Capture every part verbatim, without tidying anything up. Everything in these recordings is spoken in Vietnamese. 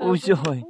Ui rồi.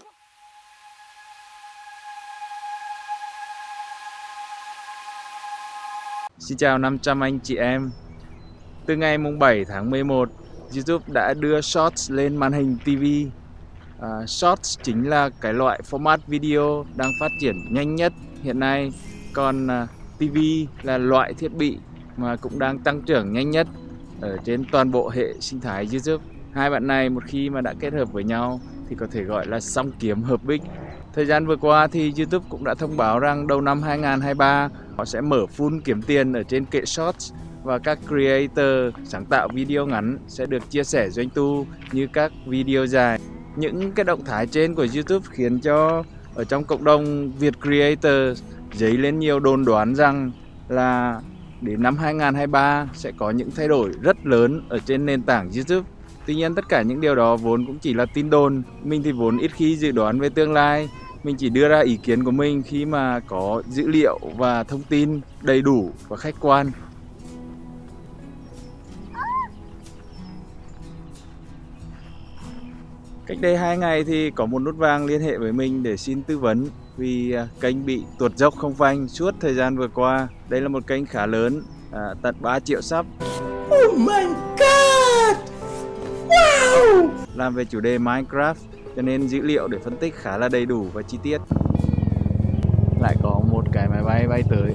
Xin chào năm trăm anh chị em. Từ ngày mùng bảy tháng mười một, YouTube đã đưa Shorts lên màn hình ti vi. À, Shorts chính là cái loại format video đang phát triển nhanh nhất hiện nay. Còn à, ti vi là loại thiết bị mà cũng đang tăng trưởng nhanh nhất ở trên toàn bộ hệ sinh thái YouTube. Hai bạn này một khi mà đã kết hợp với nhau thì có thể gọi là song kiếm hợp bích. Thời gian vừa qua thì YouTube cũng đã thông báo rằng đầu năm hai nghìn không trăm hai mươi ba họ sẽ mở full kiếm tiền ở trên kệ Shorts và các creator sáng tạo video ngắn sẽ được chia sẻ doanh thu như các video dài. Những cái động thái trên của YouTube khiến cho ở trong cộng đồng Việt Creator dấy lên nhiều đồn đoán rằng là đến năm hai nghìn không trăm hai mươi ba sẽ có những thay đổi rất lớn ở trên nền tảng YouTube. Tuy nhiên tất cả những điều đó vốn cũng chỉ là tin đồn. Mình thì vốn ít khi dự đoán về tương lai. Mình chỉ đưa ra ý kiến của mình khi mà có dữ liệu và thông tin đầy đủ và khách quan. Cách đây hai ngày thì có một nút vàng liên hệ với mình để xin tư vấn vì kênh bị tuột dốc không phanh suốt thời gian vừa qua. Đây là một kênh khá lớn, à, tận ba triệu sub. Oh my god! Wow! Làm về chủ đề Minecraft cho nên dữ liệu để phân tích khá là đầy đủ và chi tiết. Lại có một cái máy bay bay tới.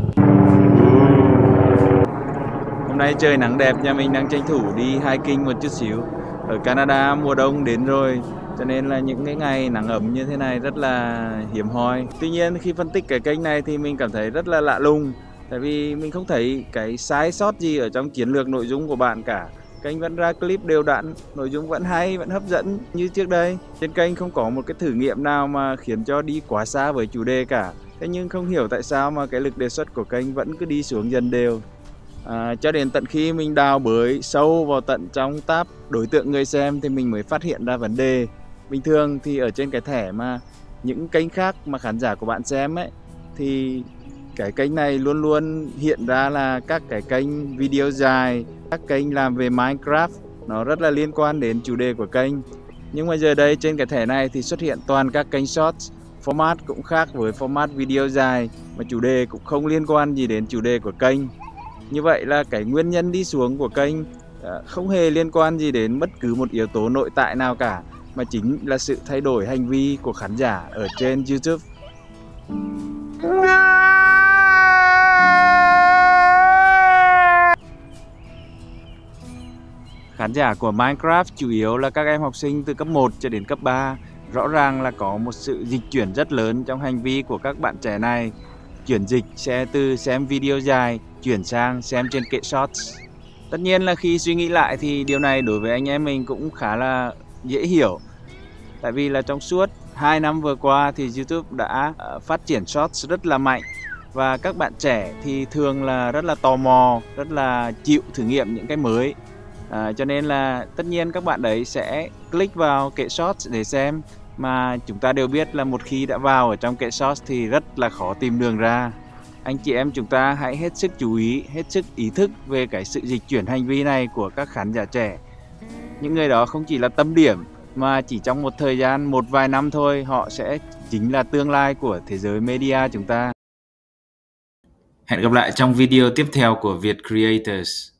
Hôm nay trời nắng đẹp, nhà mình đang tranh thủ đi hiking một chút xíu. Ở Canada mùa đông đến rồi, cho nên là những cái ngày nắng ấm như thế này rất là hiếm hoi. Tuy nhiên khi phân tích cái kênh này thì mình cảm thấy rất là lạ lùng. Tại vì mình không thấy cái sai sót gì ở trong chiến lược nội dung của bạn cả. Kênh vẫn ra clip đều đặn, nội dung vẫn hay, vẫn hấp dẫn như trước đây. Trên kênh không có một cái thử nghiệm nào mà khiến cho đi quá xa với chủ đề cả. Thế nhưng không hiểu tại sao mà cái lực đề xuất của kênh vẫn cứ đi xuống dần đều. À, cho đến tận khi mình đào bới sâu vào tận trong tab đối tượng người xem thì mình mới phát hiện ra vấn đề. Bình thường thì ở trên cái thẻ mà những kênh khác mà khán giả của bạn xem ấy, thì cái kênh này luôn luôn hiện ra là các cái kênh video dài, các kênh làm về Minecraft, nó rất là liên quan đến chủ đề của kênh. Nhưng mà giờ đây trên cái thẻ này thì xuất hiện toàn các kênh Shorts, format cũng khác với format video dài, mà chủ đề cũng không liên quan gì đến chủ đề của kênh. Như vậy là cái nguyên nhân đi xuống của kênh không hề liên quan gì đến bất cứ một yếu tố nội tại nào cả, mà chính là sự thay đổi hành vi của khán giả ở trên YouTube. Khán giả của Minecraft chủ yếu là các em học sinh từ cấp một cho đến cấp ba. Rõ ràng là có một sự dịch chuyển rất lớn trong hành vi của các bạn trẻ này. Chuyển dịch sẽ từ xem video dài chuyển sang xem trên kệ Shorts. Tất nhiên là khi suy nghĩ lại thì điều này đối với anh em mình cũng khá là dễ hiểu. Tại vì là trong suốt hai năm vừa qua thì YouTube đã phát triển Shorts rất là mạnh. Và các bạn trẻ thì thường là rất là tò mò, rất là chịu thử nghiệm những cái mới. À, cho nên là tất nhiên các bạn đấy sẽ click vào kệ Shorts để xem. Mà chúng ta đều biết là một khi đã vào ở trong kệ Shorts thì rất là khó tìm đường ra. Anh chị em chúng ta hãy hết sức chú ý, hết sức ý thức về cái sự dịch chuyển hành vi này của các khán giả trẻ. Những người đó không chỉ là tâm điểm mà chỉ trong một thời gian, một vài năm thôi, họ sẽ chính là tương lai của thế giới media chúng ta. Hẹn gặp lại trong video tiếp theo của Việt Creators.